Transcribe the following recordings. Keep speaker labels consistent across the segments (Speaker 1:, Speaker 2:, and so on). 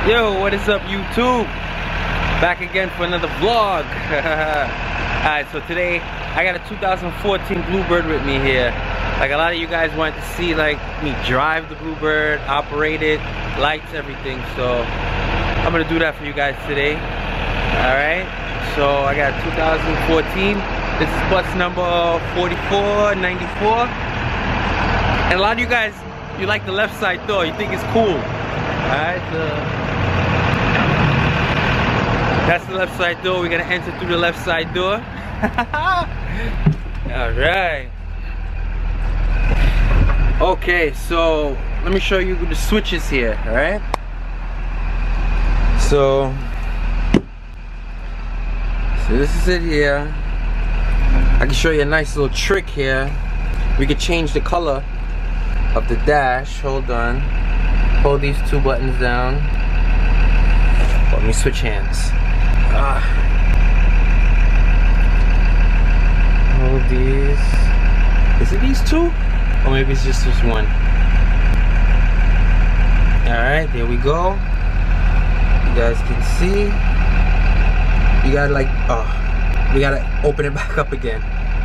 Speaker 1: Yo, what is up, YouTube? Back again for another vlog. Alright, so today I got a 2014 Bluebird with me here. Like, a lot of you guys wanted to see like me drive the Bluebird, operate it, lights, everything. So I'm gonna do that for you guys today. Alright, so I got 2014. This is bus number 4494. And a lot of you guys, you like the left side door, you think it's cool. Alright, that's the left side door. We're gonna enter through the left side door. Alright. Okay, so let me show you the switches here, alright? So this is it here. I can show you a nice little trick here. We could change the color of the dash. Hold on. Hold these two buttons down. Let me switch hands. Hold these. Is it these two? Or maybe it's just this one. Alright, there we go. You guys can see. You gotta like, we gotta open it back up again.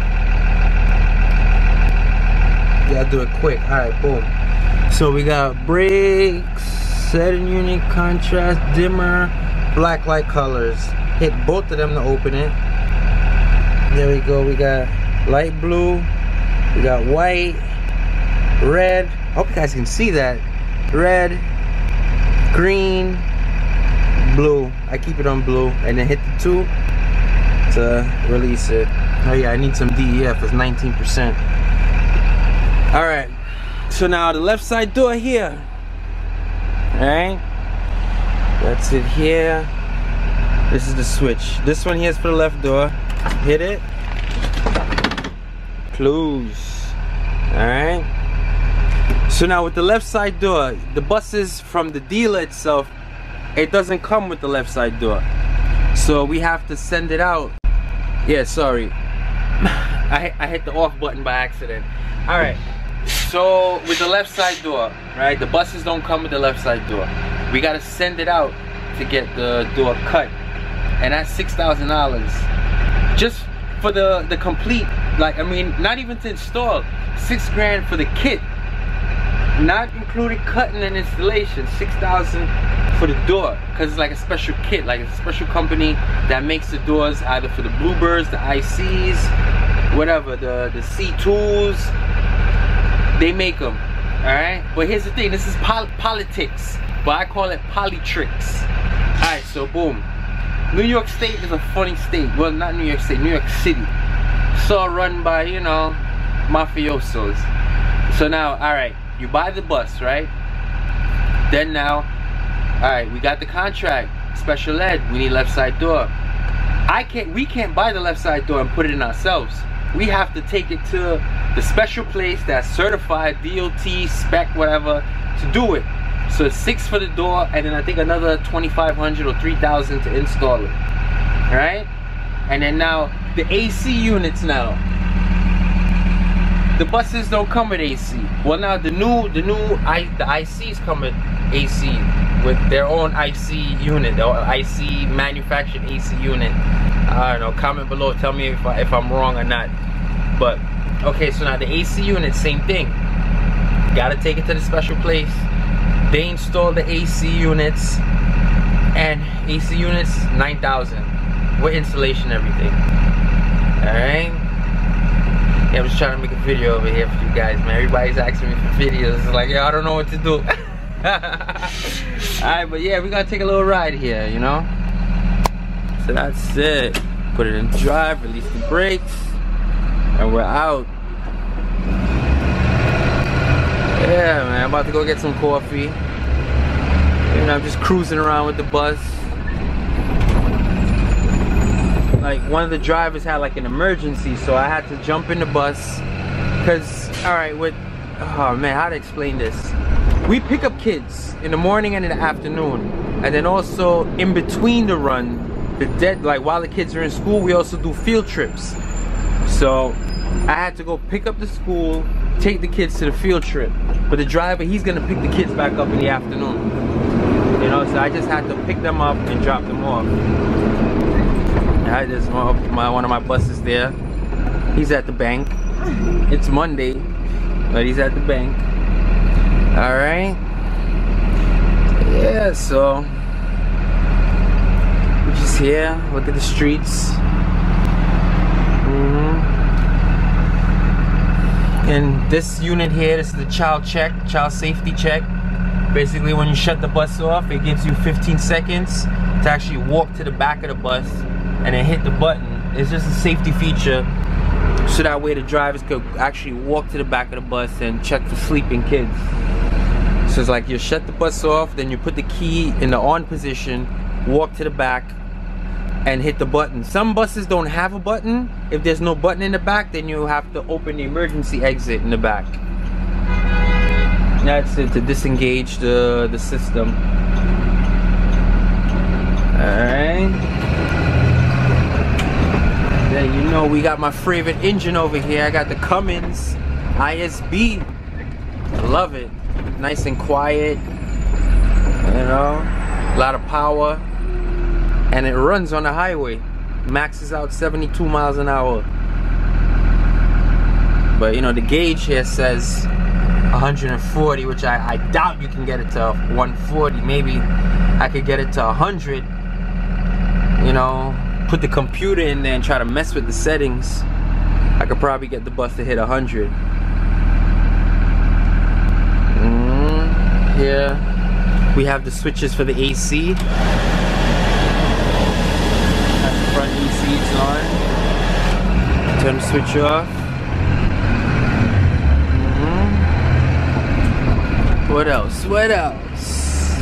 Speaker 1: You gotta do it quick. Alright, boom. So we got brakes, setting unit, contrast, dimmer, black light colors. Hit both of them to open it. There we go. We got light blue, we got white, red. I hope you guys can see that. Red, green, blue. I keep it on blue, and then hit the 2 to release it. Oh yeah, I need some DEF. It's 19%. All right. So now the left side door here. Alright, that's it here. This is the switch. This one here is for the left door. Hit it. Close. Alright. So now with the left side door, the buses from the dealer itself, it doesn't come with the left side door. So we have to send it out. Yeah, sorry. I hit the off button by accident. Alright. So with the left side door, right, the buses don't come with the left side door. We gotta send it out to get the door cut, and that's $6,000 just for the complete, like, I mean, not even to install. $6 grand for the kit, not including cutting and installation. $6,000 for the door, because it's like a special kit, like a special company that makes the doors, either for the Bluebirds, the ICs, whatever, the C2s. They make them, alright? But here's the thing, this is politics, but I call it polytricks. Alright, so boom. New York State is a funny state. Well, not New York State, New York City. So run by, you know, mafiosos. So now, alright, you buy the bus, right? Then now, alright, we got the contract, special ed, we need left side door. We can't buy the left side door and put it in ourselves. We have to take it to the special place that's certified, DOT, spec, whatever, to do it. So it's $6 for the door, and then I think another $2,500 or $3,000 to install it. Alright? And then now, the AC units now. The buses don't come with AC. Well, now the ICs come with AC, with their own IC unit, or IC manufactured AC unit. I don't know, comment below, tell me if I'm wrong or not. But okay, so now the AC unit, same thing. Gotta take it to the special place. They install the AC units, and AC units $9,000 with installation and everything. Alright? Yeah, I'm just trying to make a video over here for you guys, man. Everybody's asking me for videos. It's like, yo, I don't know what to do. Alright, but yeah, we gotta take a little ride here, you know? So that's it. Put it in drive, release the brakes, and we're out. Yeah, man, I'm about to go get some coffee. You know, I'm just cruising around with the bus. Like, one of the drivers had like an emergency, so I had to jump in the bus. Cause, alright, oh man, how to explain this? We pick up kids in the morning and in the afternoon, and then also in between the run, like while the kids are in school, we also do field trips. So I had to go pick up the school, take the kids to the field trip. But the driver, he's gonna pick the kids back up in the afternoon. You know, so I just had to pick them up and drop them off. There's one of my buses there. He's at the bank. It's Monday, but he's at the bank. All right. Yeah, so we're just here. Look at the streets. And this unit here, this is the child safety check. Basically, when you shut the bus off, it gives you 15 seconds to actually walk to the back of the bus and then hit the button. It's just a safety feature, so that way the drivers could actually walk to the back of the bus and check for sleeping kids. So it's like you shut the bus off, then you put the key in the on position, walk to the back, and hit the button. Some buses don't have a button. If there's no button in the back, then you have to open the emergency exit in the back. That's it, to disengage the system. Alright. Then you know we got my favorite engine over here. I got the Cummins ISB. I love it. Nice and quiet. You know, a lot of power. And it runs on the highway. Maxes out 72 miles an hour. But you know, the gauge here says 140, which I doubt you can get it to 140. Maybe I could get it to 100. You know, put the computer in there and try to mess with the settings. I could probably get the bus to hit 100. Here we have the switches for the AC. Front AC is on. Turn the switch off. What else? What else?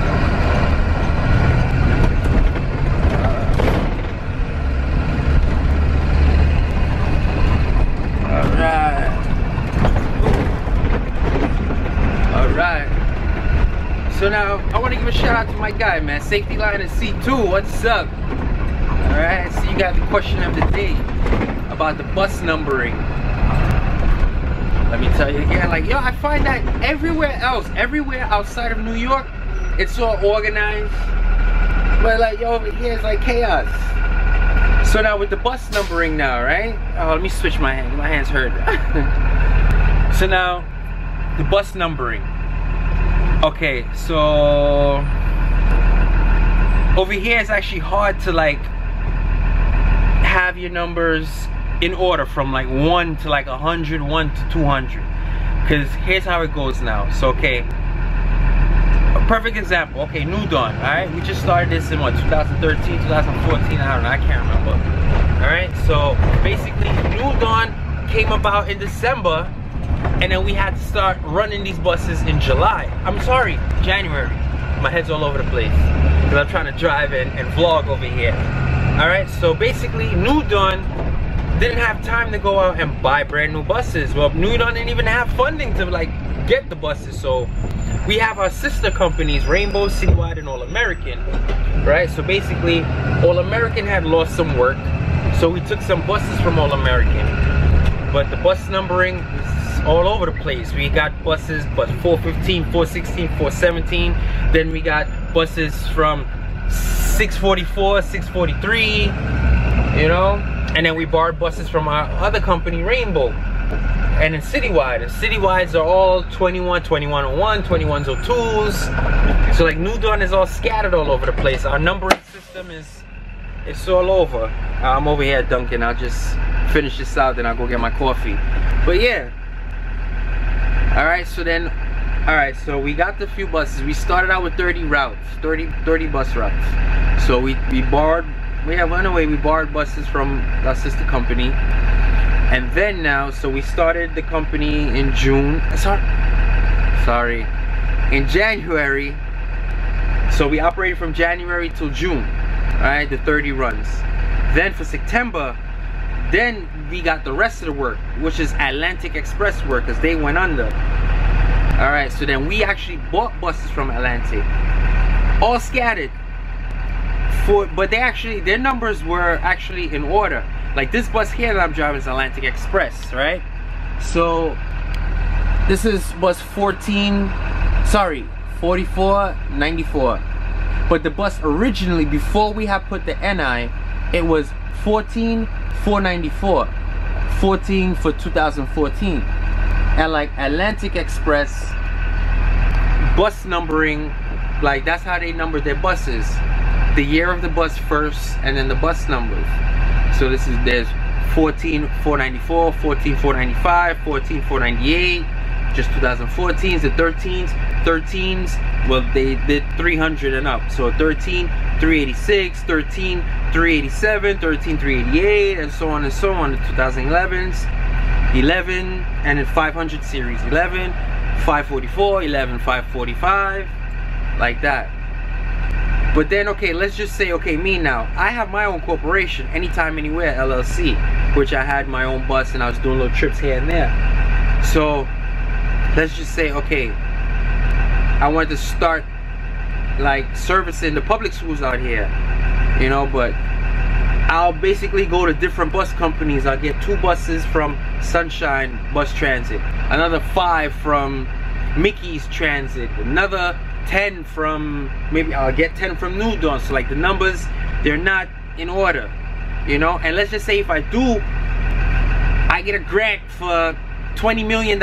Speaker 1: Alright. Alright. So now I want to give a shout out to my guy, man. Safety Line at C2. What's up? Alright, so you got the question of the day about the bus numbering. Let me tell you again, like, yo, I find that everywhere else, everywhere outside of New York, it's all organized. But like, yo, over here it's like chaos. So now with the bus numbering now, right? Oh, let me switch my hand. My hand's hurt. So now, the bus numbering. Okay, so over here it's actually hard to like have your numbers in order from like 1 to like 100, 1 to 200. Because here's how it goes now. So okay, a perfect example. Okay, New Dawn. Alright, we just started this in what, 2013, 2014, I don't know, I can't remember. Alright, so basically New Dawn came about in December, and then we had to start running these buses in July. I'm sorry, January. My head's all over the place because I'm trying to drive and vlog over here. Alright, so basically New Dawn didn't have time to go out and buy brand new buses. Well, New Dawn didn't even have funding to like get the buses. So we have our sister companies, Rainbow, Citywide, and All American. Right, so basically All American had lost some work, so we took some buses from All American. But the bus numbering is all over the place. We got buses, but 415, 416, 417. Then we got buses from 644, 643, you know. And then we borrowed buses from our other company, Rainbow. And then Citywide. And Citywides are all 21, 2101, 2102s. So like New Dawn is all scattered all over the place. Our numbering system it's all over. I'm over here at Dunkin'. I'll just finish this out, then I'll go get my coffee. But yeah. Alright, so then, alright, so we got the few buses. We started out with 30 routes, 30 bus routes. So we borrowed, we borrowed buses from our sister company. And then now, so we started the company in June, sorry, in January. So we operated from January till June, alright, the 30 runs. Then for September, then we got the rest of the work, which is Atlantic Express work, because they went under. Alright, so then we actually bought buses from Atlantic, all scattered. But they actually, their numbers were actually in order. Like this bus here that I'm driving is Atlantic Express, right? So this is bus 4494. But the bus originally, before we had put the NI, it was 14,494. 14 for 2014. And like Atlantic Express bus numbering, like that's how they number their buses. The year of the bus first, and then the bus numbers. So there's 14,494, 14,495, 14,498. Just 2014s, the 13s, well, they did 300 and up. So 13, 386, 13, 387, 13, 388, and so on and so on. The 2011s, 11, and then 500 series, 11, 544, 11, 545, like that. But then, okay, let's just say, okay, me now, I have my own corporation, Anytime Anywhere LLC, which I had my own bus and I was doing little trips here and there. So let's just say, okay, I wanted to start like servicing the public schools out here, you know, but I'll basically go to different bus companies. I'll get 2 buses from Sunshine Bus Transit, another 5 from Mickey's Transit, another 10 from, maybe I'll get 10 from New Dawn. So like the numbers, they're not in order, you know. And let's just say if I do, I get a grant for $20 million.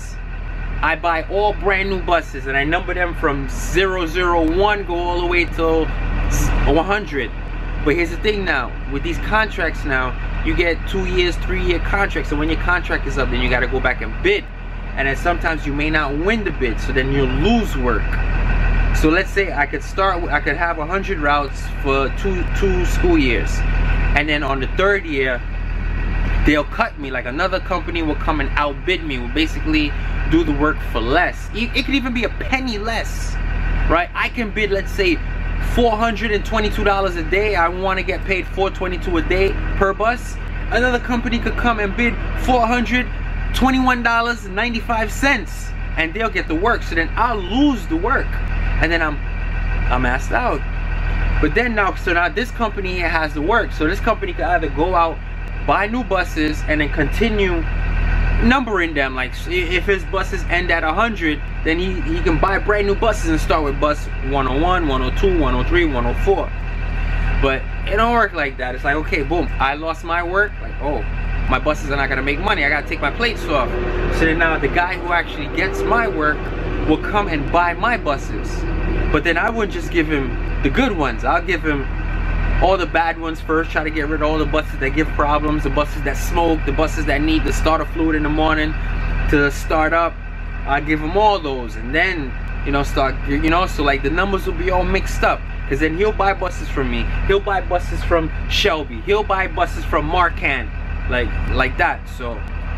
Speaker 1: I buy all brand new buses and I number them from 001, go all the way till 100. But here's the thing now, with these contracts now, you get 2 years, 3-year contracts, and when your contract is up, then you gotta go back and bid. And then sometimes you may not win the bid, so then you'll lose work. So let's say I could have 100 routes for two school years. And then on the 3rd year, they'll cut me, like another company will come and outbid me, will basically do the work for less. It could even be a penny less, right? I can bid, let's say, $422 a day. I want to get paid $422 a day per bus. Another company could come and bid $421.95, and they'll get the work. So then I'll lose the work, and then I'm asked out. But then now this company has the work. So this company could either go out, buy new buses, and then continue numbering them. Like if his buses end at 100, then he can buy brand new buses and start with bus 101, 102, 103, 104. But it don't work like that. It's like, okay, boom, I lost my work. Like, oh, my buses are not gonna make money. I gotta take my plates off. So then now the guy who actually gets my work will come and buy my buses. But then I wouldn't just give him the good ones. I'll give him all the bad ones first. Try to get rid of all the buses that give problems, the buses that smoke, the buses that need the starter fluid in the morning to start up. I give him all those, and then, you know, start, you know, so like the numbers will be all mixed up. Because then he'll buy buses from me, he'll buy buses from Shelby, he'll buy buses from Marcan, like that. So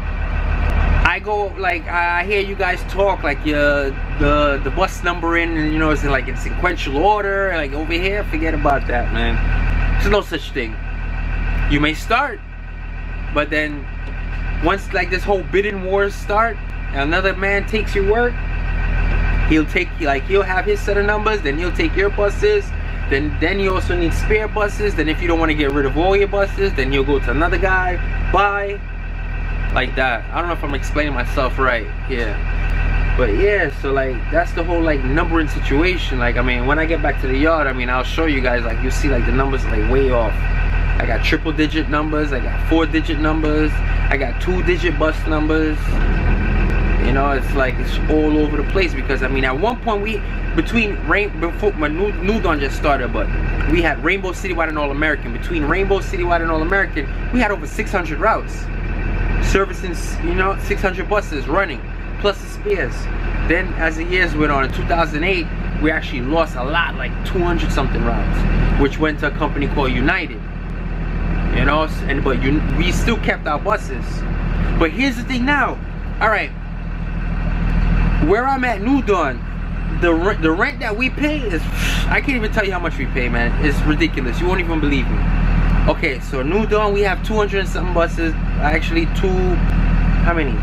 Speaker 1: I go, like, I hear you guys talk like the bus numbering, and you know, it's like in sequential order. Like over here, forget about that, man. There's no such thing. You may start, but then once like this whole bidding wars start, another man takes your work, he'll have his set of numbers, then he'll take your buses, then you also need spare buses. Then if you don't want to get rid of all your buses, then you'll go to another guy, buy, like that. I don't know if I'm explaining myself right here, but yeah, so like that's the whole like numbering situation. Like, I mean, when I get back to the yard, I mean, I'll show you guys, like, you'll see like the numbers like way off. I got 3-digit numbers, I got 4-digit numbers, I got 2-digit bus numbers. You know, it's like it's all over the place. Because I mean, at one point before my New Dawn just started, but we had Rainbow Citywide and All American. Between Rainbow Citywide and All American, we had over 600 routes servicing, you know, 600 buses running, plus the spares. Then as the years went on, in 2008, we actually lost a lot, like 200 something routes, which went to a company called United. You know, but we still kept our buses. But here's the thing now. All right, where I'm at New Dawn, the rent that we pay is, I can't even tell you how much we pay, man. It's ridiculous. You won't even believe me. Okay, so New Dawn, we have 200 and something buses. Actually, how many?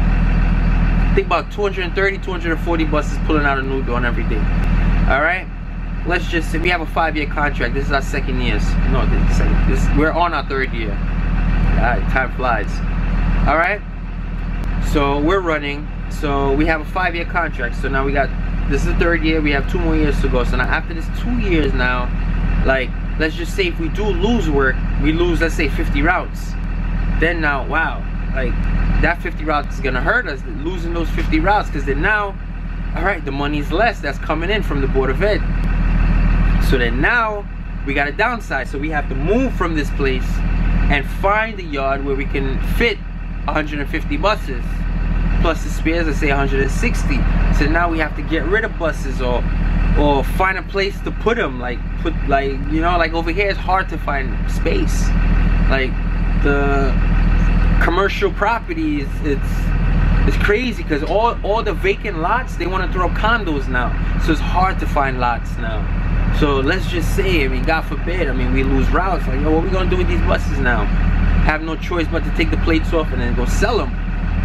Speaker 1: I think about 230, 240 buses pulling out of New Dawn every day. All right, let's just say we have a 5-year contract. This is our 2nd year. No, we're on our 3rd year. All right, time flies. All right, so we're running So we have a 5-year contract. So now this is the 3rd year, we have 2 more years to go. So now after this 2 years now, like, let's just say if we do lose work, we lose, let's say 50 routes. Then now, wow, like that 50 routes is gonna hurt us, losing those 50 routes, because then now, all right, the money's less that's coming in from the Board of Ed. So then now we got to downsize. So we have to move from this place and find a yard where we can fit 150 buses. Plus the spares, let's say 160. So now we have to get rid of buses or find a place to put them. Like you know, like over here it's hard to find space. Like the commercial properties, it's crazy because all the vacant lots, they want to throw up condos now. So it's hard to find lots now. So let's just say, I mean, God forbid, I mean, we lose routes. Like, yo, what are we gonna do with these buses now? Have no choice but to take the plates off and then go sell them.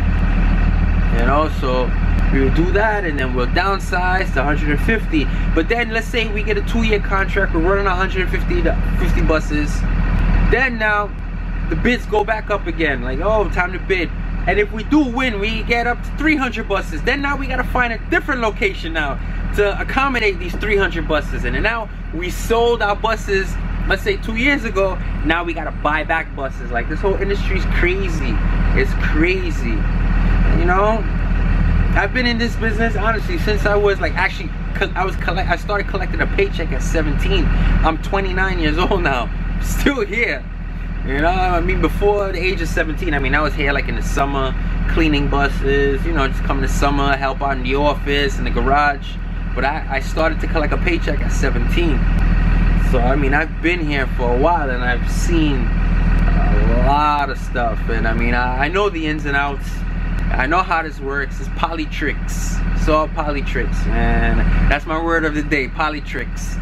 Speaker 1: You know, so we will do that, and then we'll downsize to 150. But then let's say we get a 2-year contract, we're running 150 buses. Then now the bids go back up again, like, oh, time to bid. And if we do win, we get up to 300 buses. Then now we gotta find a different location now to accommodate these 300 buses. And then now we sold our buses, let's say 2 years ago. Now we gotta buy back buses. Like, this whole industry is crazy. It's crazy. You know, I've been in this business honestly since I was like, actually I started collecting a paycheck at 17. I'm 29 years old now, still here. You know, I mean, before the age of 17, I mean, I was here like in the summer, cleaning buses, you know, just coming to summer, help out in the office, in the garage. But I started to collect a paycheck at 17. So, I mean, I've been here for a while and I've seen a lot of stuff. And I mean, I know the ins and outs. I know how this works. It's polytricks. It's all polytricks, man. That's my word of the day, polytricks.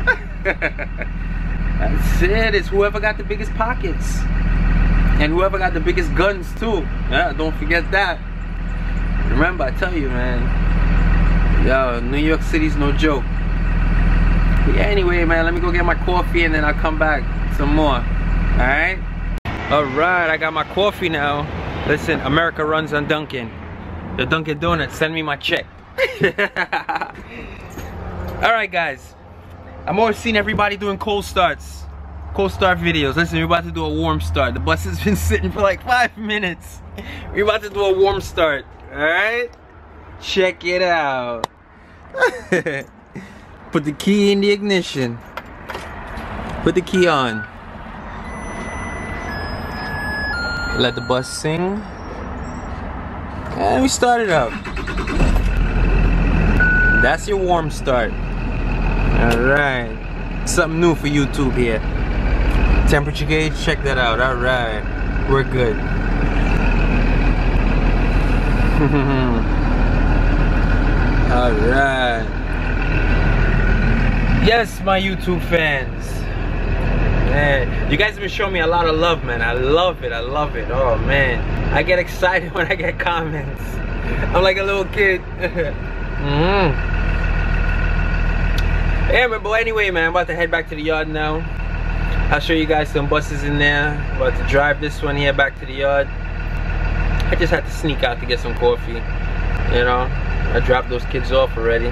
Speaker 1: That's it. It's whoever got the biggest pockets. And whoever got the biggest guns too. Yeah, don't forget that. Remember, I tell you, man. Yo, New York City's no joke. But yeah, anyway, man, let me go get my coffee and then I'll come back some more. Alright? Alright, I got my coffee now. Listen, America runs on Dunkin'. The Dunkin' Donuts, send me my check. Alright, guys. I'm always seeing everybody doing cold starts. Cold start videos. Listen, we're about to do a warm start. The bus has been sitting for like 5 minutes. We're about to do a warm start. Alright? Check it out. Put the key in the ignition. Put the key on. Let the bus sing. And we start it up. That's your warm start. Alright. Something new for YouTube here. Temperature gauge, check that out. Alright. We're good. Alright. Yes, my YouTube fans. Man, you guys have been showing me a lot of love, man. I love it. I love it. Oh, man. I get excited when I get comments. I'm like a little kid. Yeah, but anyway, man, I'm about to head back to the yard now. I'll show you guys some buses in there. I'm about to drive this one here back to the yard. I just had to sneak out to get some coffee. You know, I dropped those kids off already.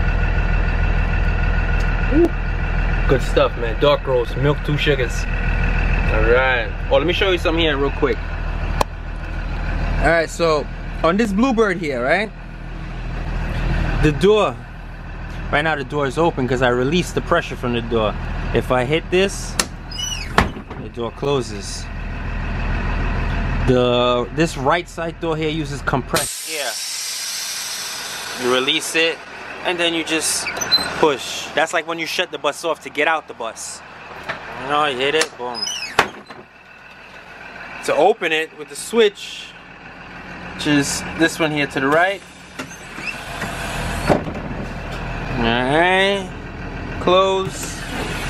Speaker 1: Woo. Good stuff, man. Dark roast, milk, 2 sugars. Alright. Oh, let me show you something here real quick. Alright, so on this Bluebird here, right? The door. Right now the door is open because I released the pressure from the door. If I hit this, the door closes. This right side door here uses compressed air. You release it and then you just push. That's like when you shut the bus off to get out the bus. You know, you hit it, boom. To open it with the switch, which is this one here to the right. Alright, close.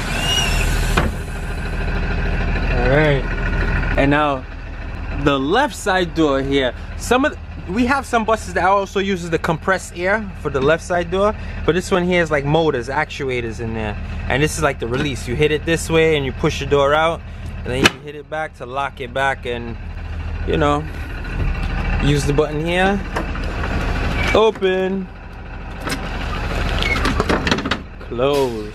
Speaker 1: Alright, and now the left side door here. We have some buses that also uses the compressed air for the left side door, but this one here is like motors, actuators in there, and this is like the release. You hit it this way and you push the door out, and then you hit it back to lock it back, and you know, use the button here Open. Close.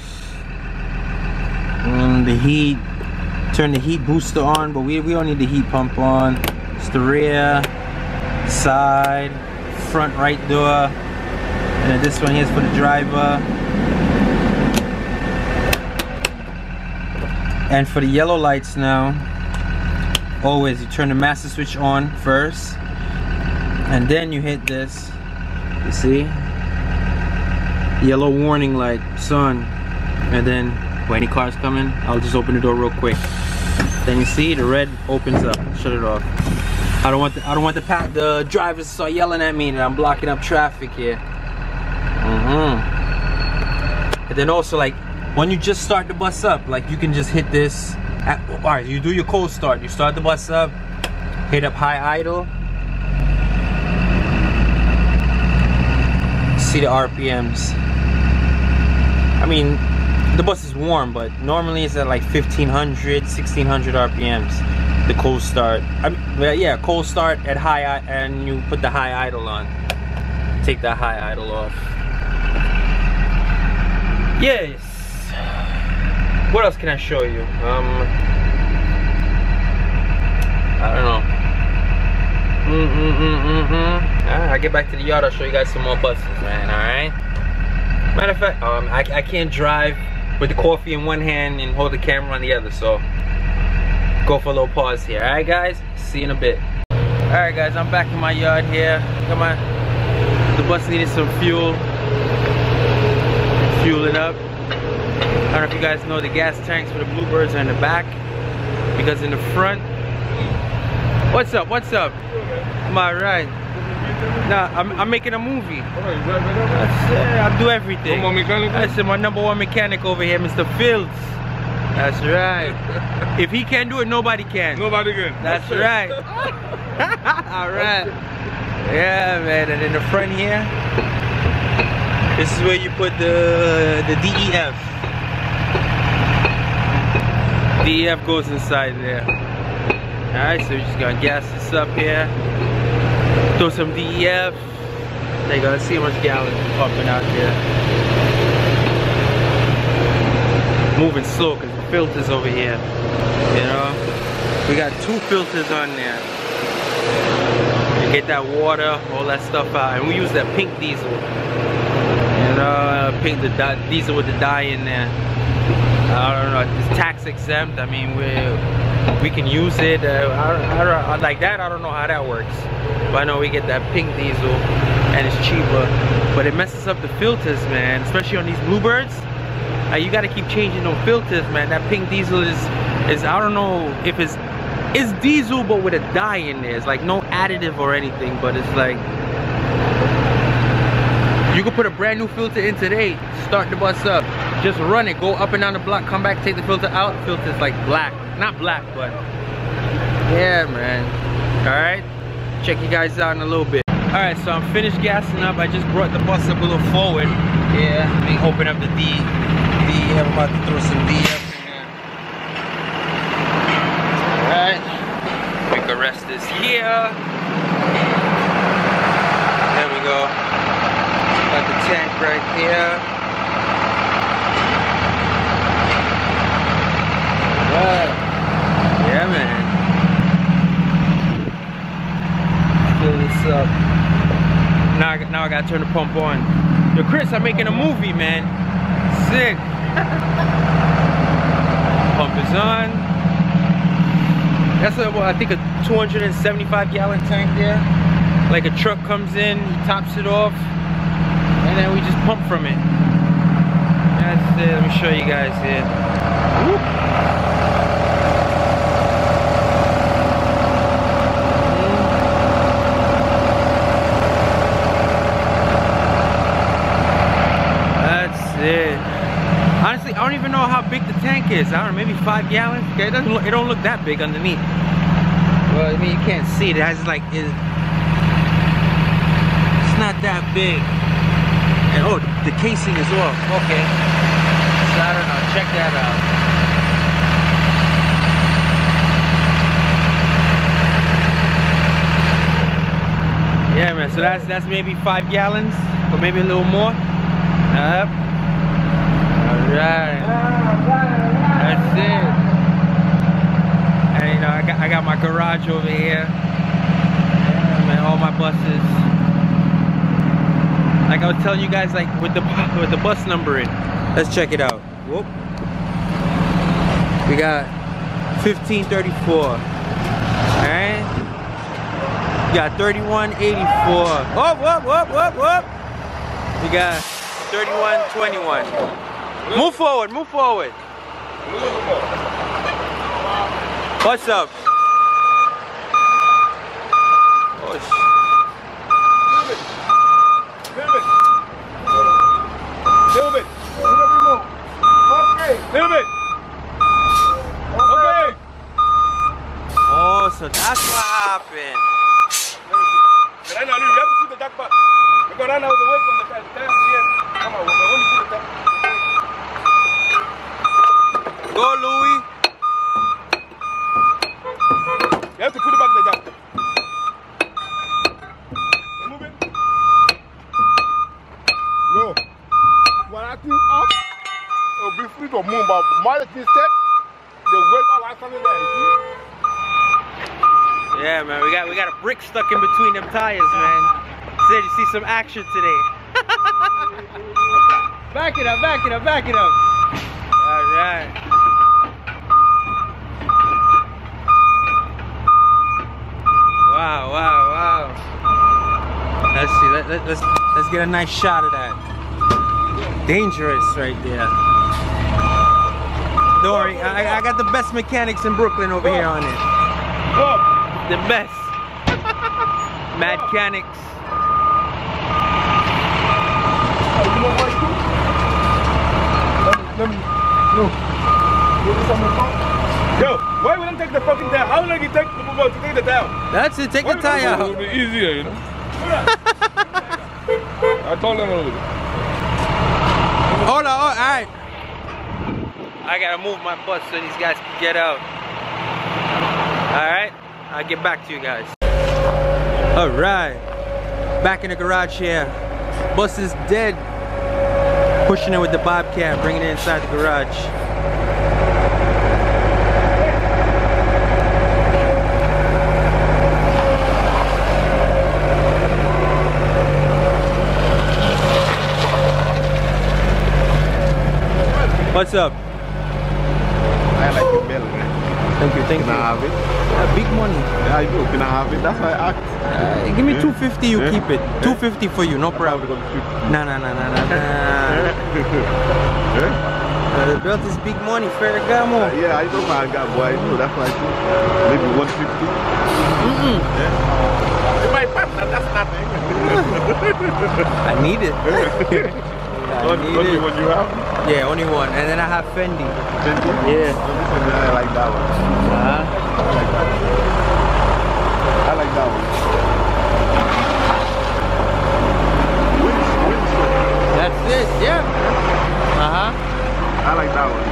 Speaker 1: And the heat. Turn the heat booster on, but we don't need the heat pump on. It's the rear, side, front right door, and then this one here is for the driver. And for the yellow lights now, always you turn the master switch on first, and then you hit this. You see? Yellow warning light, sun. And then when any cars coming, I'll just open the door real quick. Then you see the red opens up. Shut it off. I don't want the drivers to start yelling at me that I'm blocking up traffic here. And then also, like, when you just start the bus up, like, you can just hit this. Alright, you do your cold start. You start the bus up, hit up high idle. See the RPMs. I mean, the bus is warm, but normally it's at like 1500, 1600 RPMs. The cold start. Yeah, cold start at high, and you put the high idle on. Take that high idle off. Yes. What else can I show you? I don't know. I'll get back to the yard. I'll show you guys some more buses, man. All right. Matter of fact, I can't drive with the coffee in one hand and hold the camera on the other, so go for a little pause here. Alright guys, see you in a bit. Alright guys, I'm back in my yard here. Come on. The bus needed some fuel. Fueling up. I don't know if you guys know the gas tanks for the Bluebirds are in the back. Because in the front. What's up? What's up? Am I right? Nah, I'm making a movie. I do everything. That's my #1 mechanic over here, Mr. Fields. That's right. If he can't do it, nobody can.
Speaker 2: Nobody can.
Speaker 1: That's right. Alright. Yeah, man. And in the front here, this is where you put the DEF. DEF goes inside there. Alright, so we're just gonna gas this up here. Throw some DEF. There you go, let's see how much gallons is pumping out there. Moving slow because the filter's over here. You know? We got 2 filters on there. You get that water, all that stuff out. And we use that pink diesel. You know, the diesel with the dye in there. I don't know, it's tax exempt. I mean, we can use it. Like that, I don't know how that works. But I know we get that pink diesel and it's cheaper. But it messes up the filters, man. Especially on these Bluebirds. You gotta keep changing those filters, man. That pink diesel is I don't know if it's diesel but with a dye in there. It's like no additive or anything, but it's like you can put a brand new filter in today, start the bus up, just run it, go up and down the block, come back, take the filter out. The filter's like black. Not black, but yeah, man. Alright, check you guys out in a little bit. Alright, so I'm finished gassing up. I just brought the bus up a little forward. Yeah, let me open up the DEF. I'm about to throw some DEF in there. Alright, we can rest this here. There we go. Got the tank right here. Alright. Yeah, man. Fill this up. Now I gotta turn the pump on. Yo, Chris, I'm making a movie, man. Sick. Pump is on. That's I think a 275 gallon tank there. Like a truck comes in, he tops it off, and then we just pump from it. That's it. Let me show you guys here. Whoop. Honestly, I don't even know how big the tank is. I don't know, maybe 5 gallons. Okay, it don't look that big underneath. Well, I mean, you can't see it. It has like it's not that big. And oh, the casing is off. Okay. So I don't know. Check that out. Yeah, man. So that's maybe 5 gallons, or maybe a little more. Yep. Alright. That's it. And you know, I got my garage over here. Man, all my buses. Like I was telling you guys, like with the bus number in. Let's check it out. Whoop. We got 1534. Alright. We got 3184. Whoop, whoop, whoop, whoop, whoop. We got 3121. Move forward, move forward. What's up? Oh,
Speaker 2: Little bit. Okay. Little bit. Okay.
Speaker 1: Oh, so that's what happened.
Speaker 2: Right now, you have to put the duck back. Because right now, the weight from the tank here. Come on, we're only put the duck.
Speaker 1: Go, Louis.
Speaker 2: You have to put it back the duck. Move it. No. When I think up, it will be free to move. But my thing said, the weight all I coming there.
Speaker 1: Yeah, man, we got a brick stuck in between them tires, man. Said you see some action today. Back it up, back it up, back it up. All right. Wow, wow, wow. Let's see. Let's get a nice shot of that. Dangerous right there. Don't worry, I got the best mechanics in Brooklyn over here on it. The best. Madcanics.
Speaker 2: Yo, why we don't take the fucking tire? How long it take to take the tire?
Speaker 1: That's it, take the tire out.
Speaker 2: It will be easier, you know. I told them already.
Speaker 1: Hold on, alright. I gotta move my bus so these guys can get out. Alright, I'll get back to you guys. Alright, back in the garage here. Bus is dead. Pushing it with the Bobcat, bringing it inside the garage. What's up?
Speaker 2: I like your bell, man.
Speaker 1: Thank you, thank you.
Speaker 2: Can I have it?
Speaker 1: Big money.
Speaker 2: Yeah, I do. Can I have it? That's why I asked.
Speaker 1: Give me 250, you keep it. 250 for you, no problem. Nah. The belt is big money, Ferragamo.
Speaker 2: Yeah, I know my God, boy. I know. That's why I think maybe 150. Yeah. My partner, that's nothing.
Speaker 1: I need it.
Speaker 2: Only one you have?
Speaker 1: Yeah, only one. And then I have Fendi.
Speaker 2: Fendi?
Speaker 1: Yeah.
Speaker 2: I like that one. I like that one.
Speaker 1: That's it, yeah.
Speaker 2: I like that one.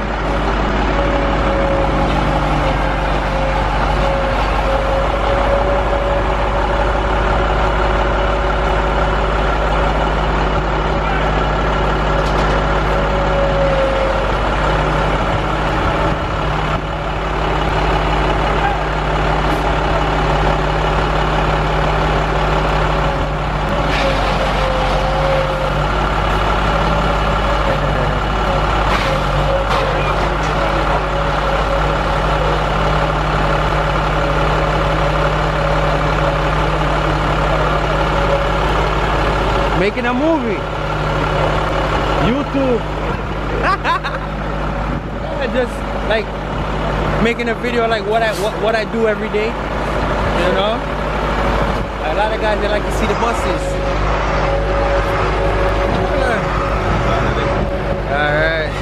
Speaker 1: Making a movie. YouTube. Just like making a video like what I do every day. You know? A lot of guys, they like to see the buses. Alright.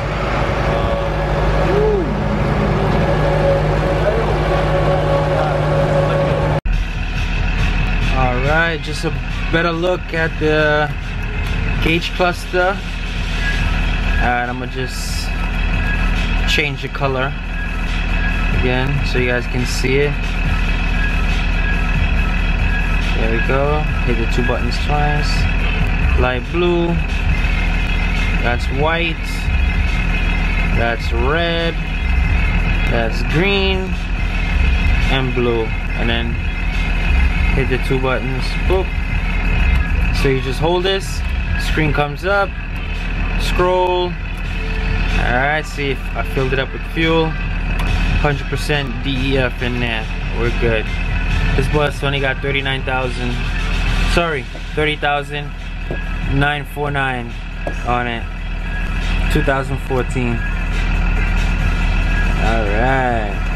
Speaker 1: Alright, just a better look at the gauge cluster. Alright, I'm gonna just change the color again so you guys can see it. There we go. Hit the 2 buttons twice. Light blue. That's white. That's red. That's green. And blue. And then hit the 2 buttons. Boop. So you just hold this. Screen comes up. Scroll. Alright, see if I filled it up with fuel. 100% DEF in there. We're good. This bus only got 39,000. Sorry, 30,949 on it. 2014. Alright.